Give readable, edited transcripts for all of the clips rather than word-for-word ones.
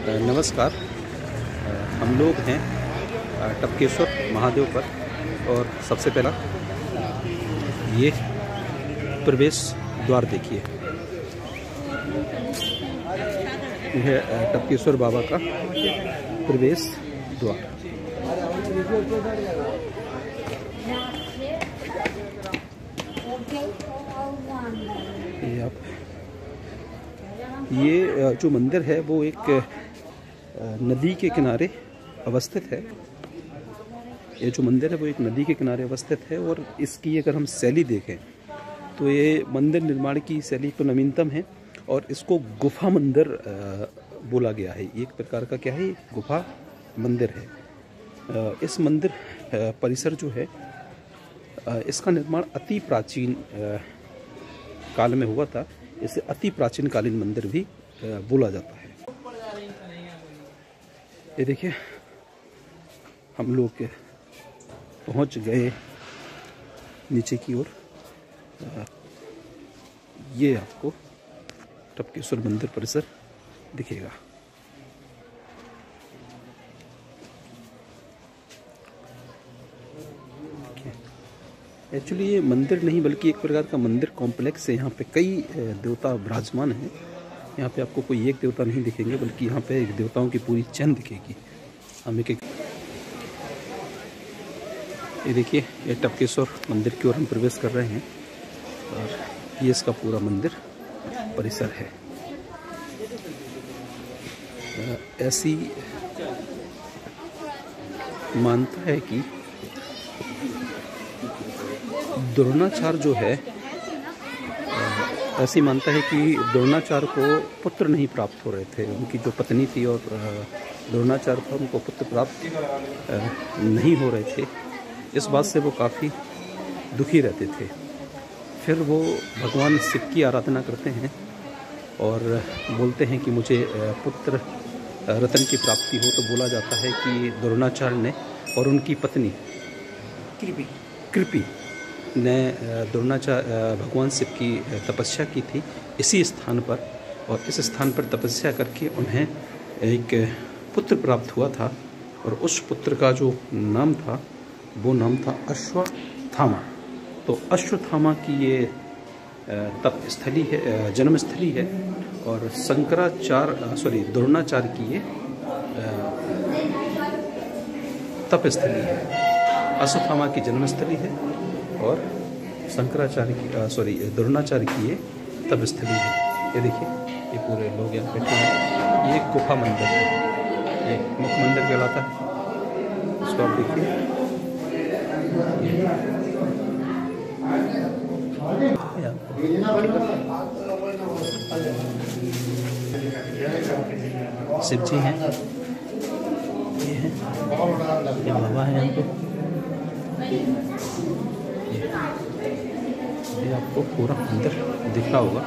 नमस्कार। हम लोग हैं टपकेश्वर महादेव पर, और सबसे पहला ये प्रवेश द्वार देखिए। यह टपकेश्वर बाबा का प्रवेश द्वार। ये जो मंदिर है वो एक नदी के किनारे अवस्थित है। ये जो मंदिर है वो एक नदी के किनारे अवस्थित है, और इसकी अगर हम शैली देखें तो ये मंदिर निर्माण की शैली तो नवीनतम है, और इसको गुफा मंदिर बोला गया है। एक प्रकार का क्या है, गुफा मंदिर है। इस मंदिर परिसर जो है इसका निर्माण अति प्राचीन काल में हुआ था। इसे अति प्राचीन कालीन मंदिर भी बोला जाता है। ये देखिए, हम लोग पहुंच गए नीचे की ओर। ये आपको टपकेश्वर मंदिर परिसर दिखेगा। एक्चुअली ये मंदिर नहीं बल्कि एक प्रकार का मंदिर कॉम्प्लेक्स है। यहाँ पे कई देवता विराजमान हैं। यहाँ पे आपको कोई एक देवता नहीं दिखेंगे, बल्कि यहाँ पे एक देवताओं की पूरी चैन दिखेगी। हम एक ये देखिए, ये टपकेश्वर मंदिर की ओर हम प्रवेश कर रहे हैं, और ये इसका पूरा मंदिर परिसर है। ऐसी मानता है कि द्रोणाचार जो है, ऐसी मानता है कि द्रोणाचार को पुत्र नहीं प्राप्त हो रहे थे। उनकी जो पत्नी थी और द्रोणाचार था, उनको पुत्र प्राप्त नहीं हो रहे थे। इस बात से वो काफ़ी दुखी रहते थे। फिर वो भगवान शिव की आराधना करते हैं और बोलते हैं कि मुझे पुत्र रत्न की प्राप्ति हो। तो बोला जाता है कि द्रोणाचार्य ने और उनकी पत्नी कृपि ने भगवान शिव की तपस्या की थी इसी स्थान पर, और इस स्थान पर तपस्या करके उन्हें एक पुत्र प्राप्त हुआ था। और उस पुत्र का जो नाम था वो नाम था अश्वत्थामा। तो अश्वत्थामा की ये तप स्थली है, जन्म स्थली है, और द्रोणाचार्य की ये तप स्थली है। अश्वत्थामा की जन्मस्थली है, और द्रोणाचार्य की ये तप स्थली है। ये देखिए, ये पूरे लोग यहाँ बैठे हैं। ये गुफा मंदिर है, ये मुख्य मंदिर कहलाता है। इसको आप देखिए, शिव जी हैं, ये हैं, ये बाबा है यहाँ पे। ये आपको पूरा अंदर दिख रहा होगा।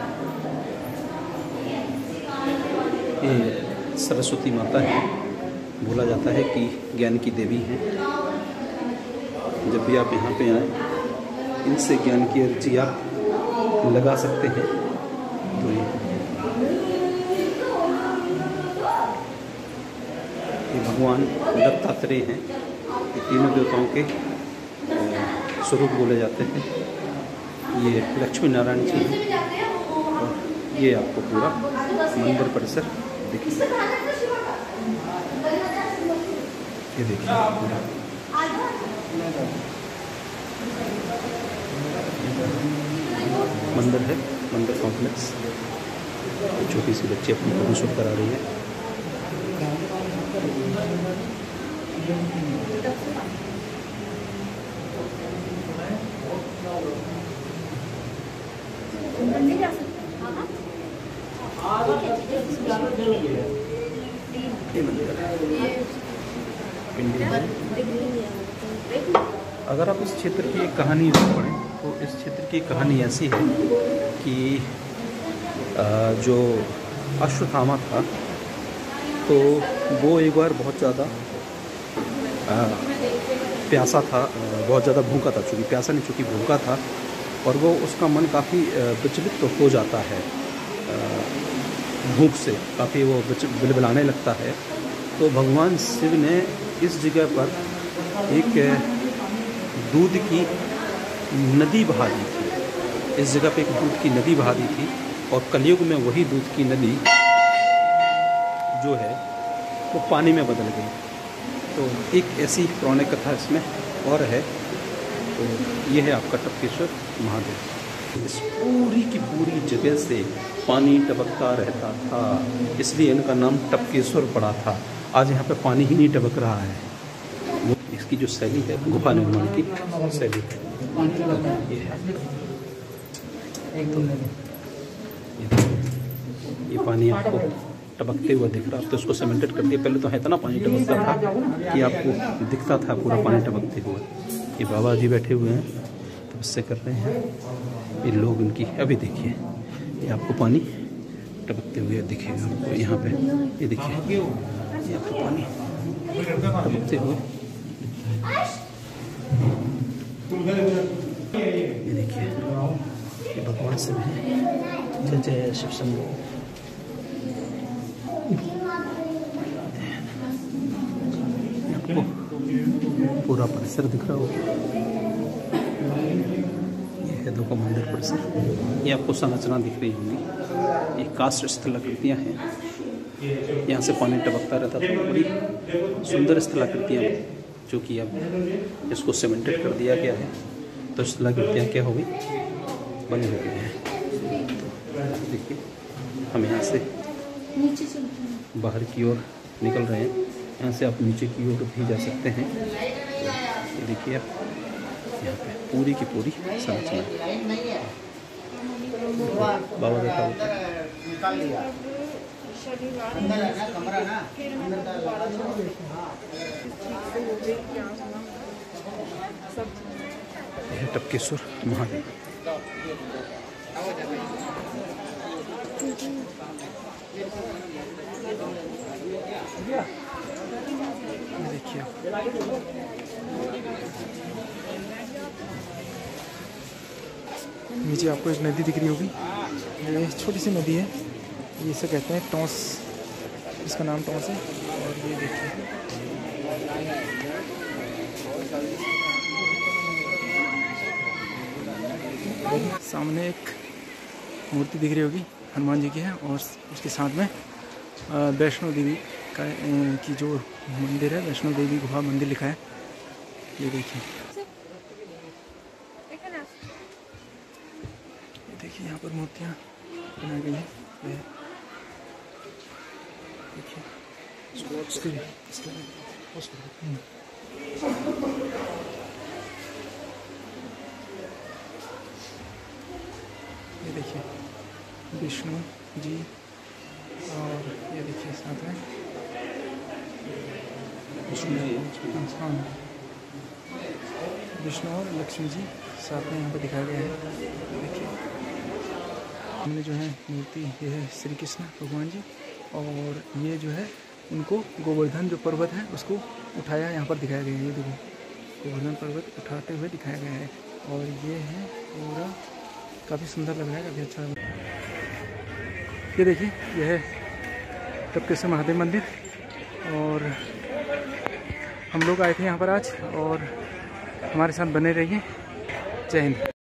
ये सरस्वती माता है। बोला जाता है कि ज्ञान की देवी हैं। जब भी आप यहाँ पे आए, इनसे ज्ञान की अर्जी आप लगा सकते हैं। तो ये भगवान दत्तात्रेय हैं। ये तीनों देवताओं के स्वरूप बोले जाते हैं। ये लक्ष्मी नारायण जी हैं, और ये आपको पूरा मंदिर परिसर दिखेगा। ये देखिए, मंदिर है, मंदिर कॉम्प्लेक्स। छोटी सी बच्ची अपनी फोटो शूट करा रही है। ये मंदिर अगर आप इस क्षेत्र की एक कहानी पढ़ें तो इस क्षेत्र की कहानी ऐसी है कि जो अश्वत्थामा था, तो वो एक बार बहुत ज़्यादा प्यासा था, बहुत ज़्यादा भूखा था। चूँकि प्यासा नहीं, चूँकि भूखा था, और वो उसका मन काफ़ी विचलित हो जाता है। भूख से काफ़ी वो बिलबिलाने लगता है। तो भगवान शिव ने इस जगह पर एक दूध की नदी बहा दी थी। इस जगह पे एक दूध की नदी बहा दी थी और कलयुग में वही दूध की नदी जो है वो पानी में बदल गई। तो एक ऐसी पौराणिक कथा इसमें और है। तो ये है आपका टपकेश्वर महादेव। इस पूरी की पूरी जगह से पानी टपकता रहता था, इसलिए इनका नाम टपकेश्वर पड़ा था। आज यहाँ पे पानी ही नहीं टपक रहा है। वो इसकी जो शैली है, गुफा निर्माण की शैली है, ये पानी आपको टपकते हुआ दिख रहा। अब तो इसको सीमेंटेड कर दिया, पहले तो इतना पानी टपकता था कि आपको दिखता था पूरा पानी टपकते हुए। ये बाबा जी बैठे हुए हैं, तपस्या कर रहे हैं। ये लोग इनकी अभी देखिए, ये आपको पानी टपकते हुए दिखेगा आपको यहाँ पे। ये देखिए, ये आपको पानी टपकते हुए, ये देखिए, ये भगवान शिव है। जय जय शिव शंभो। आपको पूरा परिसर दिख रहा होगा। ये है देखो मंदिर परिसर। ये आपको संरचना दिख रही होगी। ये काष्ठ स्थलाकृतियाँ हैं। यहाँ से पानी टपकता रहता था। बड़ी सुंदर स्थलाकृतियाँ जो कि अब इसको सीमेंटेड कर दिया गया है। तो स्थलाकृतियाँ क्या हो गई, बनी हो गई हैं। तो देखिए, हम यहाँ से बाहर की ओर निकल रहे हैं। यहाँ से आप नीचे की ओर भी जा सकते हैं। ये देखिए आप यहाँ पे पूरी की पूरी संरचना। बाबा देखा टपकेश्वर महादेव। देखिए नीचे आपको एक नदी दिख रही होगी। ये छोटी सी नदी है, ये इसे कहते हैं टॉस, इसका नाम टॉस है। और ये देखिए सामने एक मूर्ति दिख रही होगी, हनुमान जी की है। और उसके साथ में वैष्णो देवी का की जो मंदिर है, वैष्णो देवी गुफा मंदिर लिखा है। ये देखिए, देखिए यहाँ पर मूर्तियाँ बनाई गई हैं। देखिए ये देखिए विष्णु जी, और ये देखिए साथ में विष्णु और लक्ष्मी जी साथ में यहाँ पर दिखाया गया है। देखिए हमने जो है मूर्ति, ये है श्री कृष्ण भगवान जी। और ये जो है उनको गोवर्धन जो पर्वत है उसको उठाया यहाँ पर दिखाया गया है। ये देखो गोवर्धन पर्वत उठाते हुए दिखाया गया है। और ये है पूरा काफ़ी सुंदर लग रहा है, काफ़ी अच्छा लग रहा है। ये देखिए, यह है टपकेश्वर महादेव मंदिर। और हम लोग आए थे यहाँ पर आज, और हमारे साथ बने रहिए। जय हिंद।